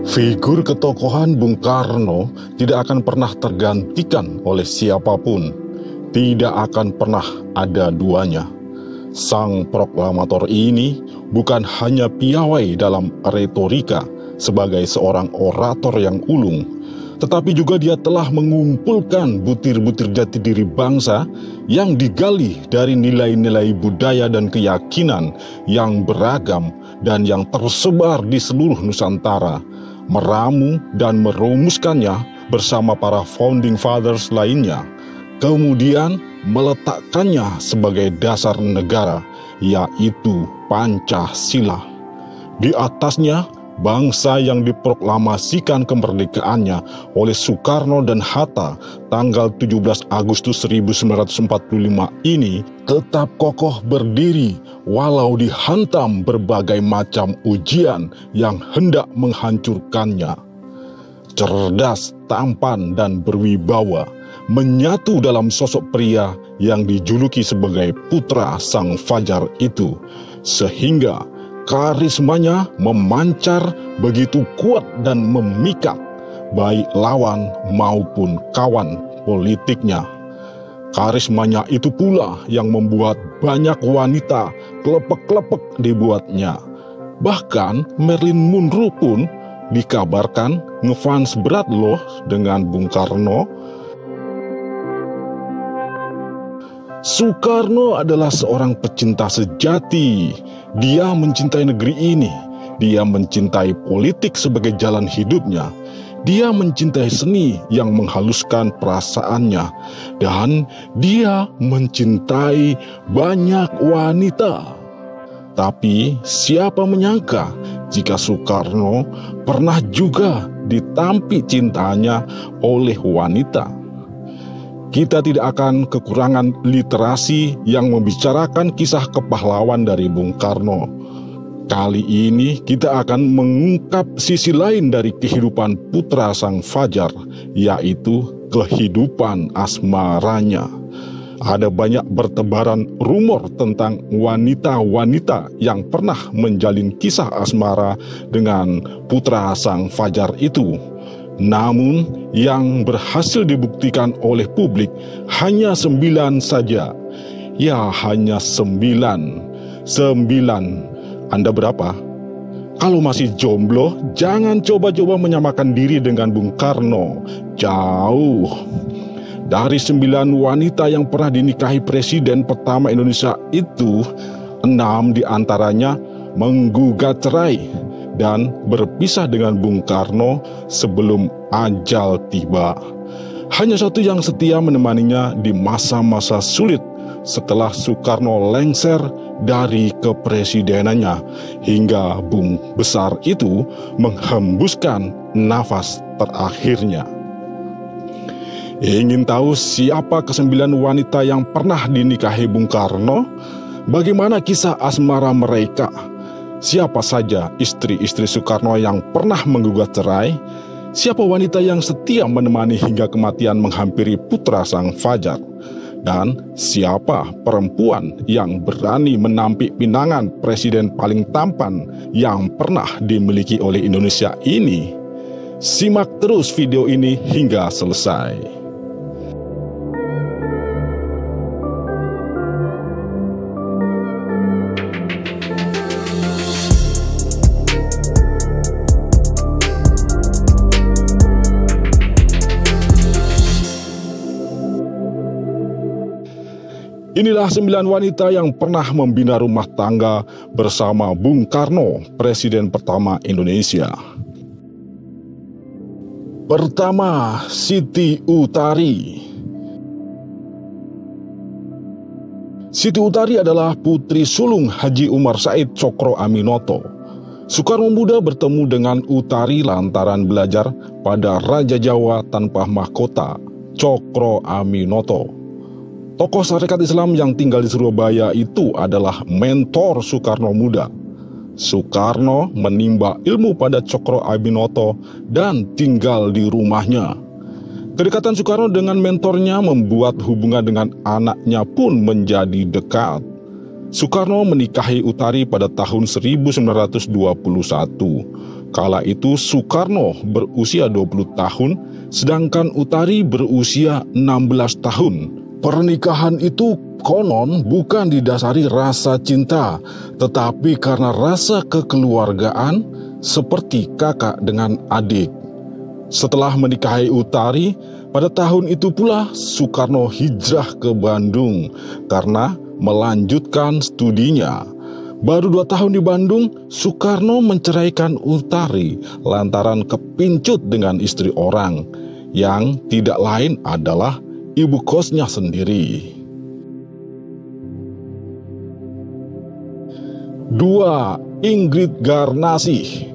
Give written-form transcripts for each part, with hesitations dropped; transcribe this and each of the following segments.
Figur ketokohan Bung Karno tidak akan pernah tergantikan oleh siapapun. Tidak akan pernah ada duanya. Sang proklamator ini bukan hanya piawai dalam retorika sebagai seorang orator yang ulung, tetapi juga dia telah mengumpulkan butir-butir jati diri bangsa yang digali dari nilai-nilai budaya dan keyakinan yang beragam dan yang tersebar di seluruh Nusantara, meramu dan merumuskannya bersama para founding fathers lainnya, kemudian meletakkannya sebagai dasar negara, yaitu Pancasila. Di atasnya, bangsa yang diproklamasikan kemerdekaannya oleh Soekarno dan Hatta tanggal 17 Agustus 1945 ini tetap kokoh berdiri walau dihantam berbagai macam ujian yang hendak menghancurkannya. Cerdas, tampan, dan berwibawa menyatu dalam sosok pria yang dijuluki sebagai putra sang fajar itu, sehingga karismanya memancar begitu kuat dan memikat baik lawan maupun kawan politiknya. Karismanya itu pula yang membuat banyak wanita klepek-klepek dibuatnya. Bahkan Marilyn Monroe pun dikabarkan ngefans berat loh dengan Bung Karno. Soekarno adalah seorang pecinta sejati. Dia mencintai negeri ini. Dia mencintai politik sebagai jalan hidupnya. Dia mencintai seni yang menghaluskan perasaannya. Dan dia mencintai banyak wanita. Tapi siapa menyangka jika Soekarno pernah juga ditampi cintanya oleh wanita. Kita tidak akan kekurangan literasi yang membicarakan kisah kepahlawan dari Bung Karno. Kali ini kita akan mengungkap sisi lain dari kehidupan putra sang fajar, yaitu kehidupan asmaranya. Ada banyak bertebaran rumor tentang wanita-wanita yang pernah menjalin kisah asmara dengan putra sang fajar itu. Namun yang berhasil dibuktikan oleh publik hanya 9 saja. Ya, hanya 9. Anda berapa? Kalau masih jomblo, jangan coba-coba menyamakan diri dengan Bung Karno. Jauh. Dari 9 wanita yang pernah dinikahi Presiden pertama Indonesia itu, 6 diantaranya menggugat cerai dan berpisah dengan Bung Karno sebelum ajal tiba. Hanya satu yang setia menemaninya di masa-masa sulit setelah Soekarno lengser dari kepresidenannya hingga Bung Besar itu menghembuskan nafas terakhirnya. Ingin tahu siapa ke-9 wanita yang pernah dinikahi Bung Karno? Bagaimana kisah asmara mereka? Siapa saja istri-istri Soekarno yang pernah menggugat cerai? Siapa wanita yang setia menemani hingga kematian menghampiri putra sang fajar? Dan siapa perempuan yang berani menampik pinangan presiden paling tampan yang pernah dimiliki oleh Indonesia ini? Simak terus video ini hingga selesai. Inilah 9 wanita yang pernah membina rumah tangga bersama Bung Karno, Presiden pertama Indonesia. Pertama, Siti Utari. Siti Utari adalah putri sulung Haji Umar Said Cokro Aminoto. Soekarno muda bertemu dengan Utari lantaran belajar pada Raja Jawa tanpa mahkota, Cokro Aminoto. Tokoh Sarekat Islam yang tinggal di Surabaya itu adalah mentor Soekarno muda. Soekarno menimba ilmu pada Cokro Aminoto dan tinggal di rumahnya. Kedekatan Soekarno dengan mentornya membuat hubungan dengan anaknya pun menjadi dekat. Soekarno menikahi Utari pada tahun 1921. Kala itu Soekarno berusia 20 tahun, sedangkan Utari berusia 16 tahun. Pernikahan itu konon bukan didasari rasa cinta, tetapi karena rasa kekeluargaan seperti kakak dengan adik. Setelah menikahi Utari, pada tahun itu pula Soekarno hijrah ke Bandung karena melanjutkan studinya. Baru 2 tahun di Bandung, Soekarno menceraikan Utari lantaran kepincut dengan istri orang, yang tidak lain adalah ibu kosnya sendiri. 2. Ingrid Garnasih.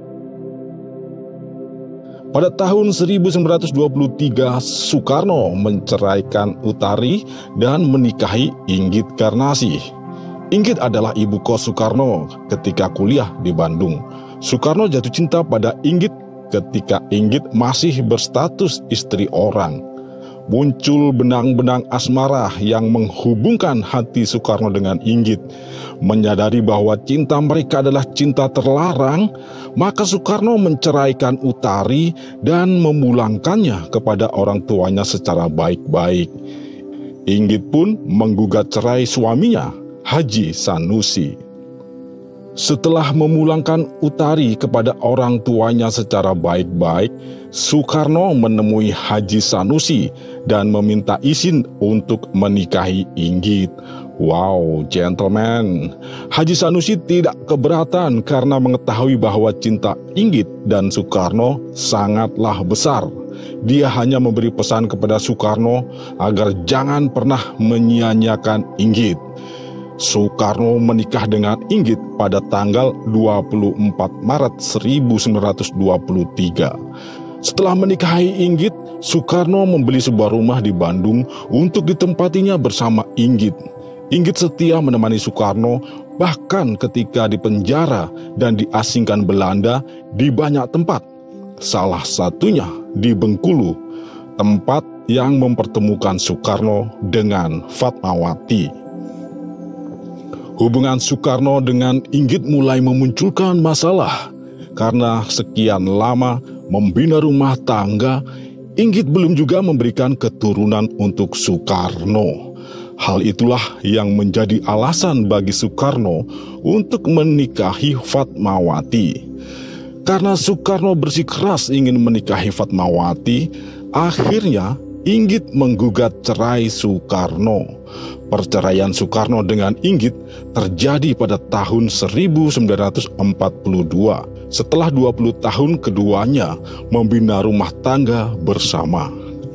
Pada tahun 1923, Soekarno menceraikan Utari dan menikahi Ingrid Garnasih. Ingrid adalah ibu kos Soekarno ketika kuliah di Bandung. Soekarno jatuh cinta pada Ingrid ketika Ingrid masih berstatus istri orang. Muncul benang-benang asmara yang menghubungkan hati Soekarno dengan Ingrid. Menyadari bahwa cinta mereka adalah cinta terlarang, maka Soekarno menceraikan Utari dan memulangkannya kepada orang tuanya secara baik-baik. Ingrid pun menggugat cerai suaminya, Haji Sanusi. Setelah memulangkan Utari kepada orang tuanya secara baik-baik, Soekarno menemui Haji Sanusi dan meminta izin untuk menikahi Ingrid. Wow, gentleman. Haji Sanusi tidak keberatan karena mengetahui bahwa cinta Ingrid dan Soekarno sangatlah besar. Dia hanya memberi pesan kepada Soekarno agar jangan pernah menyia-nyiakan Ingrid. Soekarno menikah dengan Ingrid pada tanggal 24 Maret 1923. Setelah menikahi Ingrid, Soekarno membeli sebuah rumah di Bandung untuk ditempatinya bersama Ingrid. Ingrid setia menemani Soekarno bahkan ketika di penjara dan diasingkan Belanda di banyak tempat. Salah satunya di Bengkulu, tempat yang mempertemukan Soekarno dengan Fatmawati. Hubungan Soekarno dengan Ingrid mulai memunculkan masalah. Karena sekian lama membina rumah tangga, Ingrid belum juga memberikan keturunan untuk Soekarno. Hal itulah yang menjadi alasan bagi Soekarno untuk menikahi Fatmawati. Karena Soekarno bersikeras ingin menikahi Fatmawati, akhirnya Ingrid menggugat cerai Soekarno. Perceraian Soekarno dengan Ingrid terjadi pada tahun 1942. Setelah 20 tahun keduanya membina rumah tangga bersama.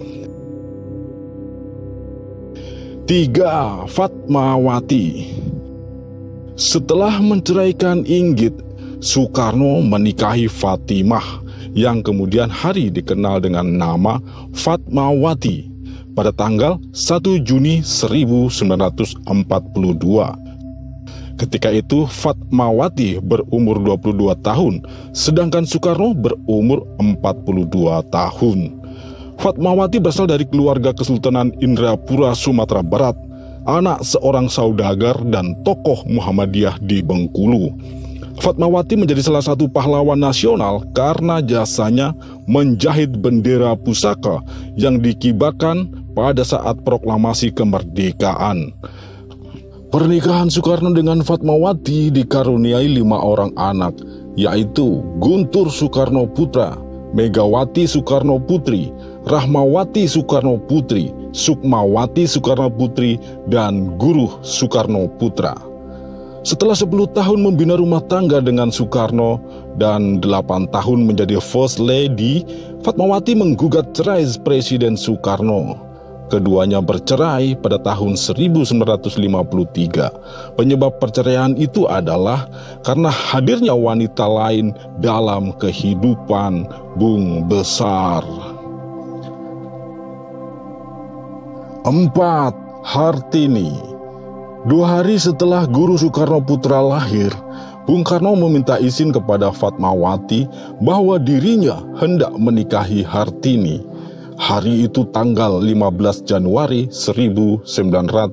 3. Fatmawati. Setelah menceraikan Ingrid, Soekarno menikahi Fatimah yang kemudian hari dikenal dengan nama Fatmawati pada tanggal 1 Juni 1942. Ketika itu Fatmawati berumur 22 tahun, sedangkan Soekarno berumur 42 tahun. Fatmawati berasal dari keluarga Kesultanan Indrapura, Sumatera Barat, anak seorang saudagar dan tokoh Muhammadiyah di Bengkulu. Fatmawati menjadi salah satu pahlawan nasional karena jasanya menjahit bendera pusaka yang dikibarkan pada saat proklamasi kemerdekaan. Pernikahan Soekarno dengan Fatmawati dikaruniai 5 orang anak, yaitu Guntur Soekarno Putra, Megawati Soekarno Putri, Rahmawati Soekarno Putri, Sukmawati Soekarno Putri, dan Guruh Soekarno Putra. Setelah 10 tahun membina rumah tangga dengan Soekarno dan 8 tahun menjadi First Lady, Fatmawati menggugat cerai Presiden Soekarno. Keduanya bercerai pada tahun 1953. Penyebab perceraian itu adalah karena hadirnya wanita lain dalam kehidupan Bung Besar. 4. Hartini. 2 hari setelah Guru Soekarno Putra lahir, Bung Karno meminta izin kepada Fatmawati bahwa dirinya hendak menikahi Hartini. Hari itu tanggal 15 Januari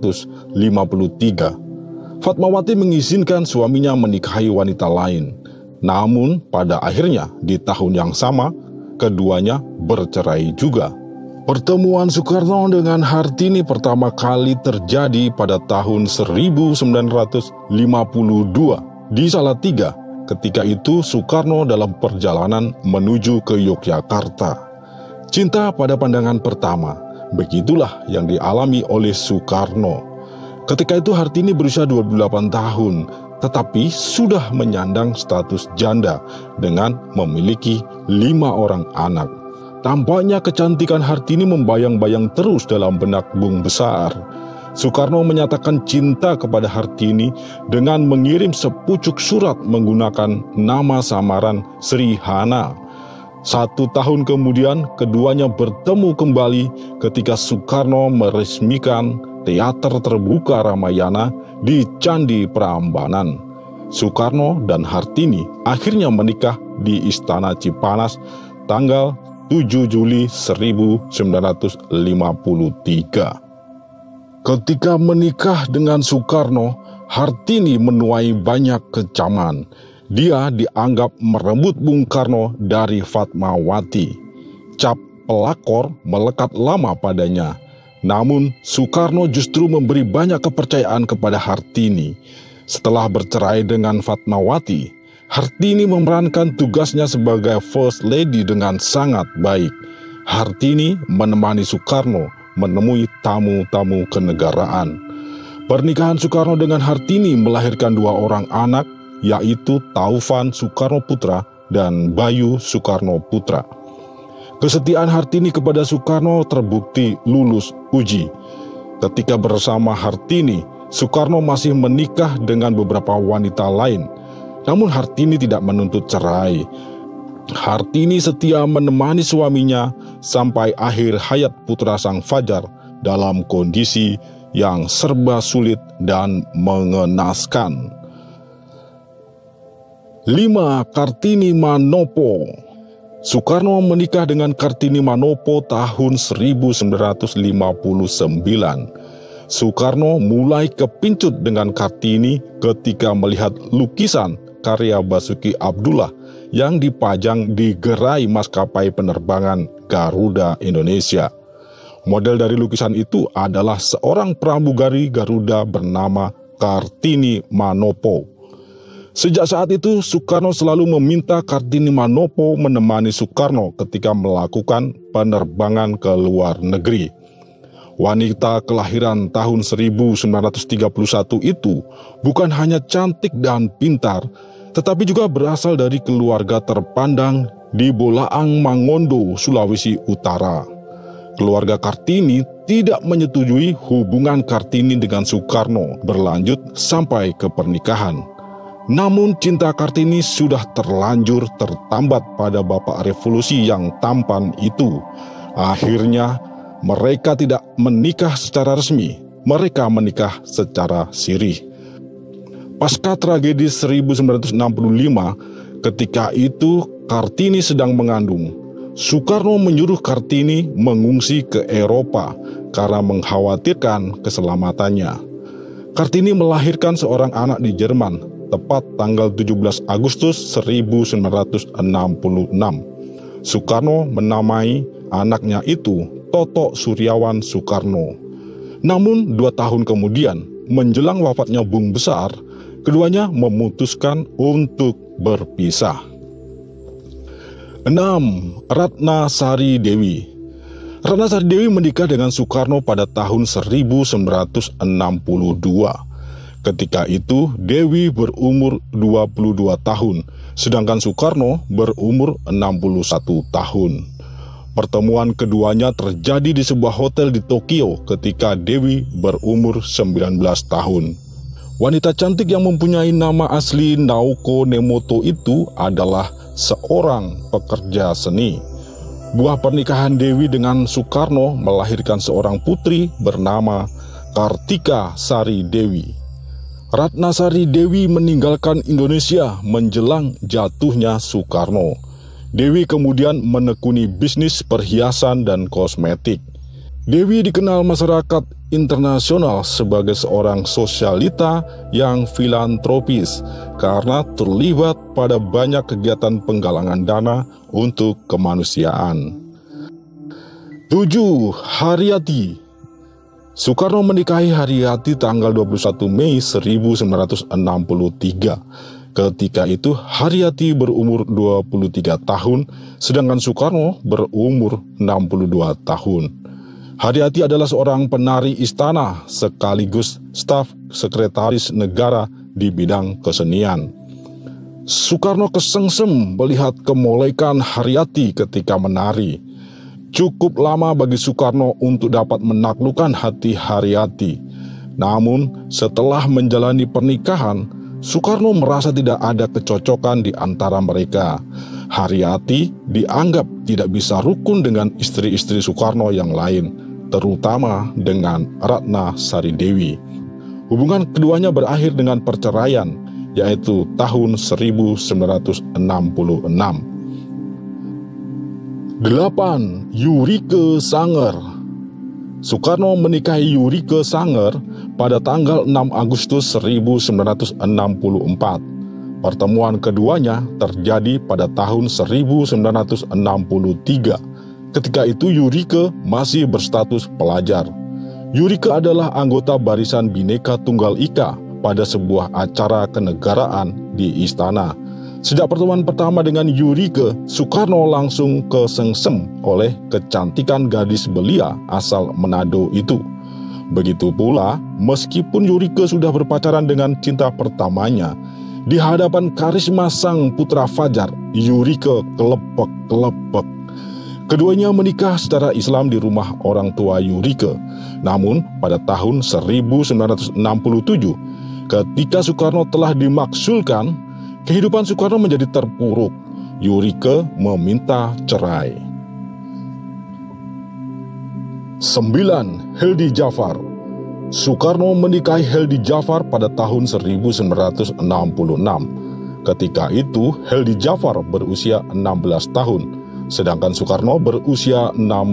1953. Fatmawati mengizinkan suaminya menikahi wanita lain. Namun pada akhirnya di tahun yang sama, keduanya bercerai juga. Pertemuan Soekarno dengan Hartini pertama kali terjadi pada tahun 1952 di Salatiga. Ketika itu Soekarno dalam perjalanan menuju ke Yogyakarta. Cinta pada pandangan pertama, begitulah yang dialami oleh Soekarno. Ketika itu Hartini berusia 28 tahun, tetapi sudah menyandang status janda dengan memiliki 5 orang anak. Tampaknya kecantikan Hartini membayang-bayang terus dalam benak Bung Besar. Soekarno menyatakan cinta kepada Hartini dengan mengirim sepucuk surat menggunakan nama samaran Sri Hana. 1 tahun kemudian keduanya bertemu kembali ketika Soekarno meresmikan Teater Terbuka Ramayana di Candi Prambanan. Soekarno dan Hartini akhirnya menikah di Istana Cipanas tanggal 7 Juli 1953. Ketika menikah dengan Soekarno, Hartini menuai banyak kecaman. Dia dianggap merebut Bung Karno dari Fatmawati. Cap pelakor melekat lama padanya. Namun Soekarno justru memberi banyak kepercayaan kepada Hartini. Setelah bercerai dengan Fatmawati, Hartini memerankan tugasnya sebagai First Lady dengan sangat baik. Hartini menemani Soekarno menemui tamu-tamu kenegaraan. Pernikahan Soekarno dengan Hartini melahirkan 2 orang anak, yaitu Taufan Soekarno Putra dan Bayu Soekarno Putra. Kesetiaan Hartini kepada Soekarno terbukti lulus uji. Ketika bersama Hartini, Soekarno masih menikah dengan beberapa wanita lain. Namun Hartini tidak menuntut cerai. Hartini setia menemani suaminya sampai akhir hayat putra sang fajar dalam kondisi yang serba sulit dan mengenaskan. 5. Kartini Manopo. Soekarno menikah dengan Kartini Manopo tahun 1959. Soekarno mulai kepincut dengan Kartini ketika melihat lukisan karya Basuki Abdullah yang dipajang di gerai maskapai penerbangan Garuda Indonesia. Model dari lukisan itu adalah seorang pramugari Garuda bernama Kartini Manopo. Sejak saat itu, Soekarno selalu meminta Kartini Manopo menemani Soekarno ketika melakukan penerbangan ke luar negeri. Wanita kelahiran tahun 1931 itu bukan hanya cantik dan pintar, tetapi juga berasal dari keluarga terpandang di Bolaang Mangondo, Sulawesi Utara. Keluarga Kartini tidak menyetujui hubungan Kartini dengan Soekarno berlanjut sampai ke pernikahan. Namun cinta Kartini sudah terlanjur tertambat pada bapak revolusi yang tampan itu. Akhirnya mereka tidak menikah secara resmi, mereka menikah secara sirih. Pasca tragedi 1965, ketika itu Kartini sedang mengandung. Soekarno menyuruh Kartini mengungsi ke Eropa karena mengkhawatirkan keselamatannya. Kartini melahirkan seorang anak di Jerman, tepat tanggal 17 Agustus 1966. Soekarno menamai anaknya itu Toto Suryawan Soekarno. Namun 2 tahun kemudian, menjelang wafatnya Bung Besar, keduanya memutuskan untuk berpisah. 6. Ratna Sari Dewi. Ratna Sari Dewi menikah dengan Soekarno pada tahun 1962. Ketika itu Dewi berumur 22 tahun, sedangkan Soekarno berumur 61 tahun. Pertemuan keduanya terjadi di sebuah hotel di Tokyo ketika Dewi berumur 19 tahun. Wanita cantik yang mempunyai nama asli Naoko Nemoto itu adalah seorang pekerja seni. Buah pernikahan Dewi dengan Soekarno melahirkan seorang putri bernama Kartika Sari Dewi. Ratna Sari Dewi meninggalkan Indonesia menjelang jatuhnya Soekarno. Dewi kemudian menekuni bisnis perhiasan dan kosmetik. Dewi dikenal masyarakat internasional sebagai seorang sosialita yang filantropis karena terlibat pada banyak kegiatan penggalangan dana untuk kemanusiaan. 7. Haryati. Soekarno menikahi Haryati tanggal 21 Mei 1963. Ketika itu Haryati berumur 23 tahun, sedangkan Soekarno berumur 62 tahun. Haryati adalah seorang penari istana sekaligus staf sekretaris negara di bidang kesenian. Soekarno kesengsem melihat kemolekan Haryati ketika menari. Cukup lama bagi Soekarno untuk dapat menaklukkan hati Haryati. Namun setelah menjalani pernikahan, Soekarno merasa tidak ada kecocokan di antara mereka. Haryati dianggap tidak bisa rukun dengan istri-istri Soekarno yang lain, terutama dengan Ratna Sari Dewi. Hubungan keduanya berakhir dengan perceraian, yaitu tahun 1966. 8. Yurike Sanger. Soekarno menikahi Yurike Sanger pada tanggal 6 Agustus 1964. Pertemuan keduanya terjadi pada tahun 1963. Ketika itu Yurike masih berstatus pelajar. Yurike adalah anggota Barisan Bhinneka Tunggal Ika pada sebuah acara kenegaraan di istana. Sejak pertemuan pertama dengan Yurike, Soekarno langsung kesengsem oleh kecantikan gadis belia asal Manado itu. Begitu pula, meskipun Yurike sudah berpacaran dengan cinta pertamanya, di hadapan karisma sang putra fajar, Yurike kelepek-kelepek. Keduanya menikah secara Islam di rumah orang tua Yurike. Namun, pada tahun 1967, ketika Soekarno telah dimaksulkan, kehidupan Soekarno menjadi terpuruk. Yurike meminta cerai. 9. Heldi Jafar. Soekarno menikahi Heldi Jafar pada tahun 1966. Ketika itu Heldi Jafar berusia 16 tahun, sedangkan Soekarno berusia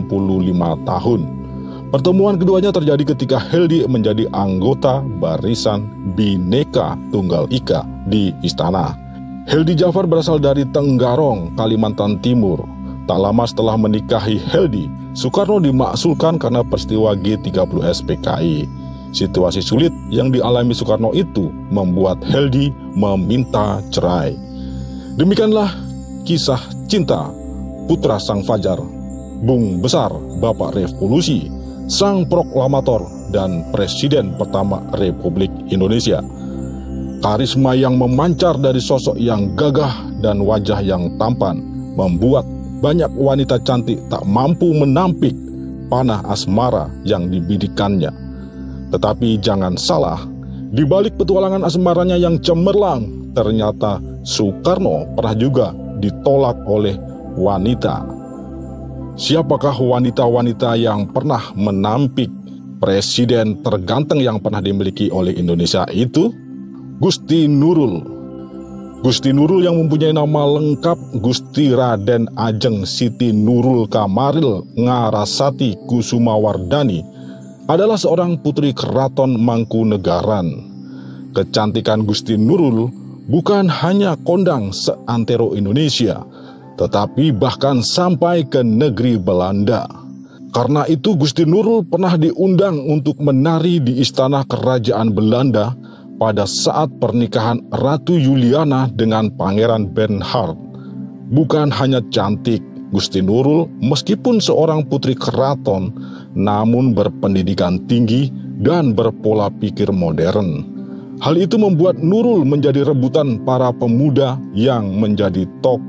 65 tahun. Pertemuan keduanya terjadi ketika Heldi menjadi anggota Barisan Bhinneka Tunggal Ika di istana. Heldi Jafar berasal dari Tenggarong, Kalimantan Timur. Tak lama setelah menikahi Heldi, Soekarno dimaksulkan karena peristiwa G30 SPKI. Situasi sulit yang dialami Soekarno itu membuat Heldi meminta cerai. Demikianlah kisah cinta putra sang fajar, Bung Besar Bapak Revolusi, sang proklamator dan presiden pertama Republik Indonesia. Karisma yang memancar dari sosok yang gagah dan wajah yang tampan membuat banyak wanita cantik tak mampu menampik panah asmara yang dibidikannya. Tetapi jangan salah, di balik petualangan asmaranya yang cemerlang, ternyata Soekarno pernah juga ditolak oleh wanita. Siapakah wanita-wanita yang pernah menampik presiden terganteng yang pernah dimiliki oleh Indonesia itu? Gusti Nurul. Gusti Nurul yang mempunyai nama lengkap Gusti Raden Ajeng Siti Nurul Kamaril Ngarasati Kusumawardhani adalah seorang putri keraton Mangkunegaran. Kecantikan Gusti Nurul bukan hanya kondang seantero Indonesia, tetapi bahkan sampai ke negeri Belanda. Karena itu Gusti Nurul pernah diundang untuk menari di istana kerajaan Belanda pada saat pernikahan Ratu Juliana dengan Pangeran Bernhard. Bukan hanya cantik, Gusti Nurul meskipun seorang putri keraton, namun berpendidikan tinggi dan berpola pikir modern. Hal itu membuat Nurul menjadi rebutan para pemuda yang menjadi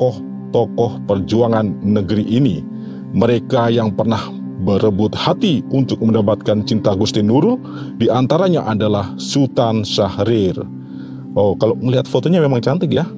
tokoh perjuangan negeri ini. Mereka yang pernah berebut hati untuk mendapatkan cinta Gusti Nurul diantaranya adalah Sultan Syahrir. Oh, kalau melihat fotonya memang cantik ya.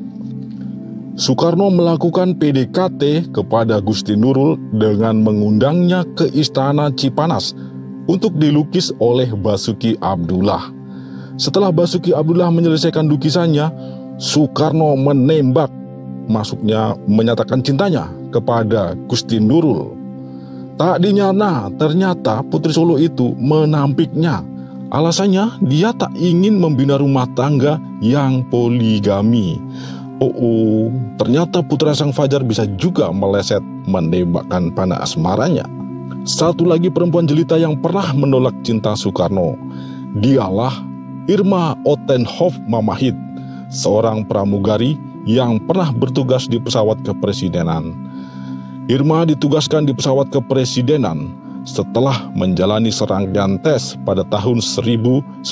Soekarno melakukan PDKT kepada Gusti Nurul dengan mengundangnya ke Istana Cipanas untuk dilukis oleh Basuki Abdullah. Setelah Basuki Abdullah menyelesaikan lukisannya, Soekarno menembak, maksudnya menyatakan cintanya kepada Gusti Nurul. Tak dinyana, ternyata Putri Solo itu menampiknya. Alasannya dia tak ingin membina rumah tangga yang poligami. Ternyata putra sang fajar bisa juga meleset menembakkan panah asmaranya. Satu lagi perempuan jelita yang pernah menolak cinta Soekarno. Dialah Irma Ottenhoff Mamahit, seorang pramugari yang pernah bertugas di pesawat kepresidenan. Irma ditugaskan di pesawat kepresidenan setelah menjalani serangkaian tes pada tahun 1965.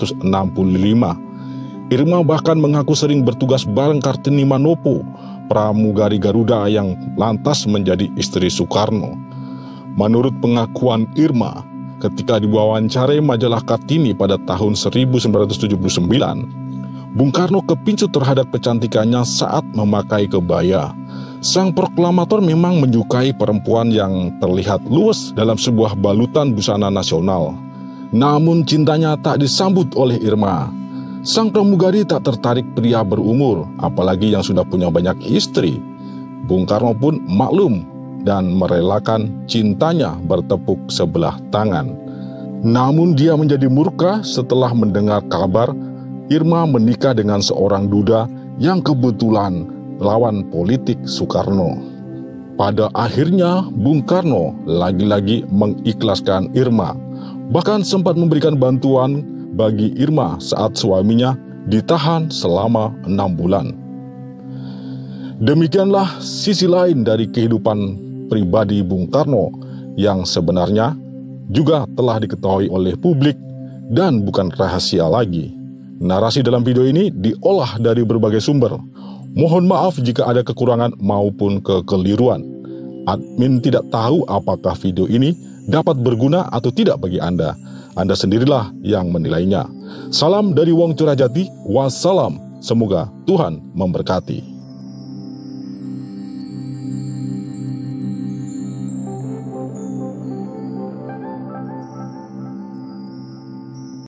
Irma bahkan mengaku sering bertugas bareng Kartini Manopo, pramugari Garuda yang lantas menjadi istri Soekarno. Menurut pengakuan Irma, ketika diwawancarai majalah Kartini pada tahun 1979, Bung Karno kepincut terhadap kecantikannya saat memakai kebaya. Sang proklamator memang menyukai perempuan yang terlihat luwes dalam sebuah balutan busana nasional. Namun cintanya tak disambut oleh Irma. Sang pramugari tak tertarik pria berumur, apalagi yang sudah punya banyak istri. Bung Karno pun maklum dan merelakan cintanya bertepuk sebelah tangan. Namun dia menjadi murka setelah mendengar kabar Irma menikah dengan seorang duda yang kebetulan lawan politik Soekarno. Pada akhirnya Bung Karno lagi-lagi mengikhlaskan Irma, bahkan sempat memberikan bantuan bagi Irma saat suaminya ditahan selama 6 bulan. Demikianlah sisi lain dari kehidupan pribadi Bung Karno yang sebenarnya juga telah diketahui oleh publik dan bukan rahasia lagi. Narasi dalam video ini diolah dari berbagai sumber. Mohon maaf jika ada kekurangan maupun kekeliruan. Admin tidak tahu apakah video ini dapat berguna atau tidak bagi Anda. Anda sendirilah yang menilainya. Salam dari Wong Curahjati. Wassalam. Semoga Tuhan memberkati.